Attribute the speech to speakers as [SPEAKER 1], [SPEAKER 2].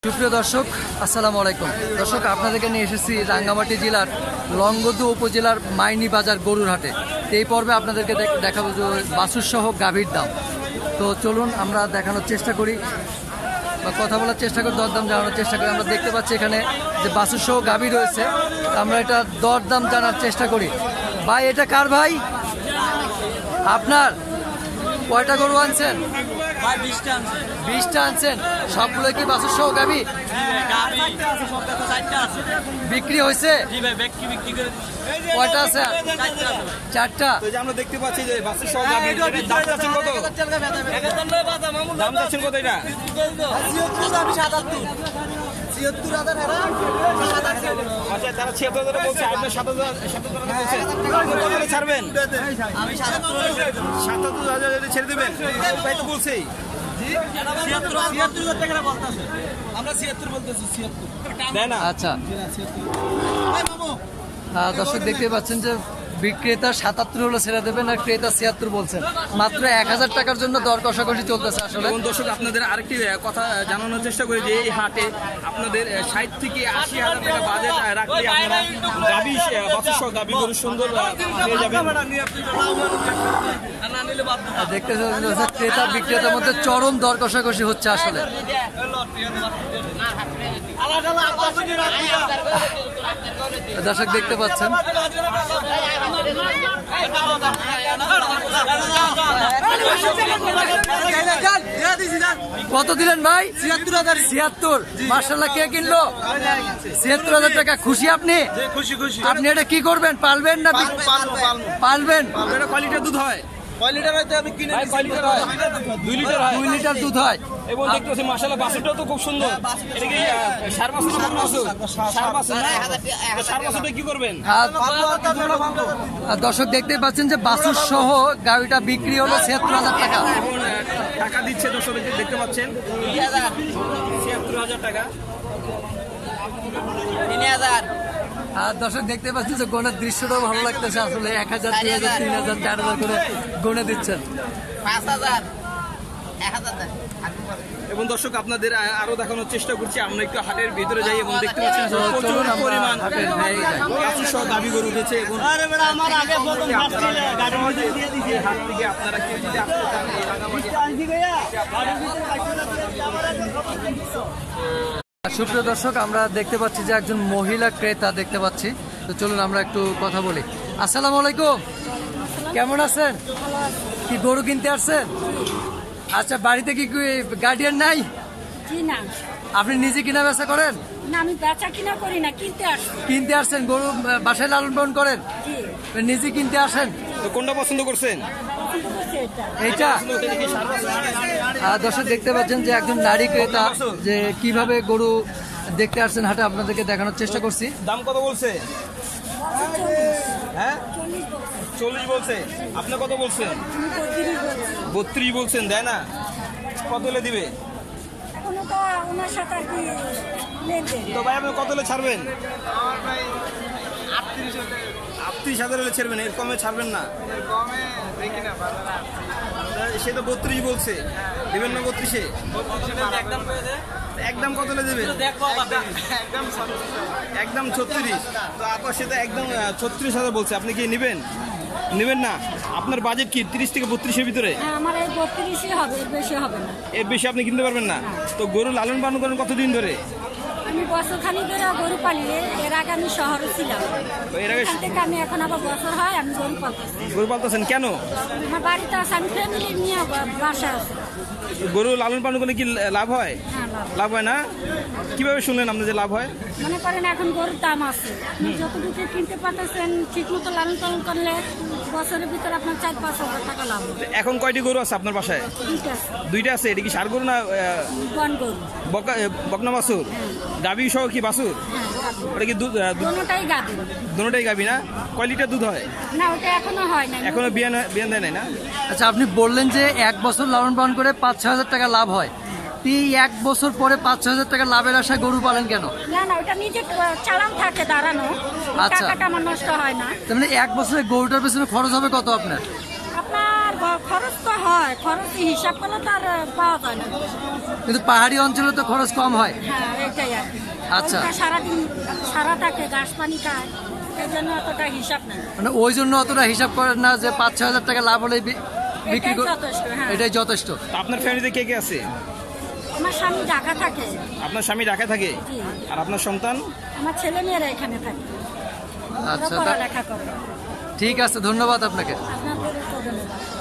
[SPEAKER 1] সুপ্রিয় দর্শক, আসসালামু আলাইকুম। দর্শক, আপনাদেরকে নিয়ে এসেছি রাঙ্গামাটি জেলার লংগদু উপজেলার মাইনি বাজার গরুর হাটে। এই পর্বে আপনাদেরকে দেখাবো যে বাছুর সহ গাভীর দাম। তো চলুন আমরা দেখানোর চেষ্টা করি বা কথা বলার চেষ্টা করি, দরদাম জানানোর চেষ্টা করি। আমরা দেখতে পাচ্ছি এখানে যে বাছুর সহ গাভী রয়েছে, আমরা এটা দরদাম জানার চেষ্টা করি। ভাই, এটা কার ভাই? আপনার? কয়টা গরু আনছেন? 20টা আনছেন। সবগুলো কি বাছুর সহ গাভী? বিক্রি হয়েছে? কয়টা আছে? 4টা।
[SPEAKER 2] আমরা দেখতে পাচ্ছি যে বাছুর সহ গাভী, দাম চাচ্ছেন কত? দাম চাচ্ছেন কত এটা? 77,000। তারা 76,000 বলছে, আপনার 77,000 ছাড়বেন? 77,000 ছেড়ে দেবেন? তাই তো বলছি।
[SPEAKER 1] আচ্ছা, দর্শক দেখতে পাচ্ছেন যে বিক্রেতা 77 হলো ছেড়ে দেবেন আর ক্রেতা 76 বলছেন। মাত্র 1000 টাকার জন্য দর কষাকষি চলতেছে আসলে।
[SPEAKER 2] দর্শক, আপনাদের আরেকটি কথা জানানোর চেষ্টা করি যে এই হাটে আপনাদের 60 থেকে 80,000 টাকা বাজেট রাখলে আপনারা গাভী, বাছুর সহ গাভী গরু সুন্দর পেয়ে যাবেন।
[SPEAKER 1] দেখতে ক্রেতা বিক্রেতার মধ্যে চরম দর কষাকষি হচ্ছে আসলে। দর্শক দেখতে পাচ্ছেন কত দিলেন ভাই? 76। মাশাআল্লাহ, কে কিনলো? 76,000 টাকা। খুশি আপনি? আপনি এটা কি করবেন? পালবেন না? পালবেন।
[SPEAKER 2] কোয়ালিটির দুধ হয়, 2 লিটার
[SPEAKER 1] দুধ হয়।
[SPEAKER 2] এবং দেখতেছি মাশাআল্লাহ বাছুরটাও তো খুব সুন্দর। এটা কি সার বাছুর না বাছুর? সার বাছুর না? সার বাছুরটা কি করবেন?
[SPEAKER 1] দর্শক দেখতে পাচ্ছেন যে বাছুর সহ গাড়িটা বিক্রি হলো 76,000 টাকা।
[SPEAKER 2] টাকা দিচ্ছে দর্শক দেখতে পাচ্ছেন, 76,000 টাকা।
[SPEAKER 1] 3,000। আর দর্শক দেখতে পাচ্ছেন যে গোনার দৃশ্যটাও ভালো লাগতেছে আসলে। 1,000, 2,000, 3,000, 4,000 করে গনে দিচ্ছেন।
[SPEAKER 3] 5,000, 1,000।
[SPEAKER 2] এবং দর্শক আপনাদের আরো দেখানোর চেষ্টা করছি, আমরা একটু হাটের ভিতরে যাই এবং দেখতে পাচ্ছেন প্রচুর পরিমাণ বাছুর সহ গাভী গরু উঠেছে। এবং হাট থেকে আপনারা কেউ যদি আসতে চান
[SPEAKER 1] সুপ্রিয় দর্শক, আমরা দেখতে পাচ্ছি যে একজন মহিলা ক্রেতা দেখতে পাচ্ছি। তো চলুন আমরা একটু কথা বলি। আসসালামু আলাইকুম, কেমন আছেন? কি গরু কিনতে আসছেন? আচ্ছা, বাড়িতে কি গার্ডিয়ান নাই? আপনি নিজে কিনা বেচা করেন?
[SPEAKER 4] না, আমি বেচা কিনা করি না, কিনতে আসি।
[SPEAKER 1] কিনতে আসছেন? গরু বাসায় লালন পালন করেন? নিজে কিনতে আসেন?
[SPEAKER 2] তো কোনটা পছন্দ করছেন?
[SPEAKER 1] এইটা। দর্শক দেখতে পাচ্ছেন যে একজন নারী ক্রেতা যে কিভাবে গরু দেখতে আসছেন হাটে, আপনাদেরকে দেখানোর চেষ্টা করছি।
[SPEAKER 2] দাম কত বলছে? হ্যাঁ, 40 বলছে। আপনি কত বলছেন? 32 বলছেন। দেয় না? কত হলে দিবে? তো ভাই আপনি কত হলে ছাড়বেন? 38,000 হলে ছাড়বেন, এর কমে ছাড়বেন না? সে তো 32 বলছে, দেবেন না 32-এ? একদম কত হলে দেবে? একদম 36। তো আপনার সেটা একদম 36,000 বলছে, আপনি কি নেবেন? নেবেন না? আপনার বাজেট কি 30 থেকে 32-এর ভিতরে?
[SPEAKER 4] আমার এই 32-ই হবে, এর বেশি হবে না।
[SPEAKER 2] এর বেশি আপনি কিনতে পারবেন না? তো গরু লালন পালন করেন কতদিন ধরে?
[SPEAKER 4] আমি বছরখানি ধরে গরু পালি। এর আগে আমি শহরে ছিলাম।
[SPEAKER 2] এর আগে
[SPEAKER 4] থেকে আমি এখন আবার বছর হয় আমি গরু পালতেছি।
[SPEAKER 2] গরু পালতেছেন কেন?
[SPEAKER 4] আমার বাড়িতে আছে, আমি ফ্যামিলি নিয়ে বাসা আছে।
[SPEAKER 2] গরু লালন পালন করলে কি লাভ হয়?
[SPEAKER 4] হ্যাঁ,
[SPEAKER 2] লাভ হয় না? কিভাবে শুনলেন আপনি যে লাভ হয়?
[SPEAKER 4] মনে করেন এখন গরুর দাম আছে, আপনি যতটুকু কিনতে পারতেছেন ঠিক মতো লালন পালন করলে বছরের ভিতরে আপনার 4-5,000 টাকা লাভ।
[SPEAKER 2] এখন কয়টি গরু আছে আপনার বাসায়? 2টা আছে। এটা কি ষাঁড় গরু না
[SPEAKER 4] বন গরু?
[SPEAKER 2] বকনা বাছুর? গাভী সহ কি বাছুর? ওটা কি দুধ?
[SPEAKER 4] দুটোটাই গাভী।
[SPEAKER 2] দুটোটাই গাভী না? কয় লিটার দুধ হয়?
[SPEAKER 4] না, ওটা এখনো হয় না,
[SPEAKER 2] এখনো বিয়ান দেয় নাই না?
[SPEAKER 1] আচ্ছা, আপনি বললেন যে 1 বছর লালন পালন করে 5-6 হাজার টাকা লাভ হয়। এই 1 বছর পরে 5-6 হাজার টাকা লাভের আশায় গরু পালেন কেন?
[SPEAKER 4] না, ওটা নিজে চালান থাকে দাঁড়ানো, টাকাটা আমার নষ্ট হয় না।
[SPEAKER 1] তার মানে 1 বছরে গরুটার পেছনে খরচ হবে কত আপনার?
[SPEAKER 4] আপনার খরচ তো হয়, খরচ হিসাব করলে তো আর পাওয়া যায় না।
[SPEAKER 1] কিন্তু পাহাড়ি অঞ্চলে তো খরচ কম হয়।
[SPEAKER 4] হ্যাঁ, এটাই আর কি।
[SPEAKER 1] আচ্ছা।
[SPEAKER 4] ওইটা সারাদিন সারা থাকে, ঘাস পানি খায়, এই জন্য অতটা হিসাব নেই।
[SPEAKER 1] মানে ওই জন্য অতটা হিসাব করেন না যে 5-6 হাজার টাকা লাভ হলে বিক্রি
[SPEAKER 4] এটাই যথেষ্ট, হ্যাঁ।
[SPEAKER 1] এটাই যথেষ্ট।
[SPEAKER 2] তো আপনার ফ্যামিলিতে কে কে আছে?
[SPEAKER 4] আমার স্বামী ঢাকা থাকে।
[SPEAKER 2] আপনার স্বামী ঢাকায় থাকে?
[SPEAKER 4] জি।
[SPEAKER 2] আর আপনার সন্তান?
[SPEAKER 4] আমার ছেলে মেয়েরা এখানে থাকে,
[SPEAKER 1] আচ্ছা,
[SPEAKER 4] পড়ালেখা করে।
[SPEAKER 1] ঠিক আছে, ধন্যবাদ আপনাকে।
[SPEAKER 4] আপনাদের ধন্যবাদ।